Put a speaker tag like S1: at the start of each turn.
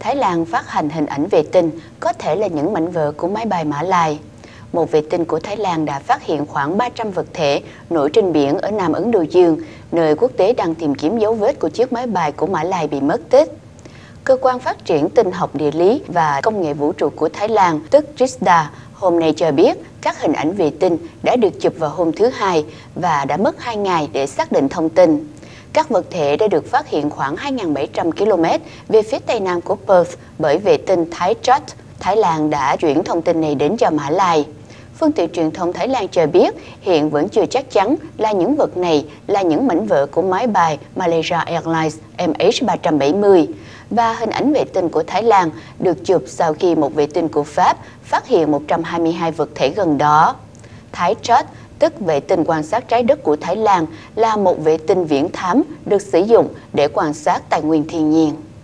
S1: Thái Lan phát hành hình ảnh vệ tinh có thể là những mảnh vỡ của máy bay Mã Lai. Một vệ tinh của Thái Lan đã phát hiện khoảng 300 vật thể nổi trên biển ở Nam Ấn Độ Dương, nơi quốc tế đang tìm kiếm dấu vết của chiếc máy bay của Mã Lai bị mất tích. Cơ quan phát triển tinh học địa lý và công nghệ vũ trụ của Thái Lan, tức RISDA, hôm nay cho biết các hình ảnh vệ tinh đã được chụp vào hôm thứ Hai và đã mất 2 ngày để xác định thông tin. Các vật thể đã được phát hiện khoảng 2.700 km về phía tây nam của Perth bởi vệ tinh Thái Chat. Thái Lan đã chuyển thông tin này đến cho Mã Lai. Phương tiện truyền thông Thái Lan cho biết hiện vẫn chưa chắc chắn là những vật này là những mảnh vỡ của máy bay Malaysia Airlines MH370. Và hình ảnh vệ tinh của Thái Lan được chụp sau khi một vệ tinh của Pháp phát hiện 122 vật thể gần đó. Thái Chat, tức vệ tinh quan sát trái đất của Thái Lan, là một vệ tinh viễn thám được sử dụng để quan sát tài nguyên thiên nhiên.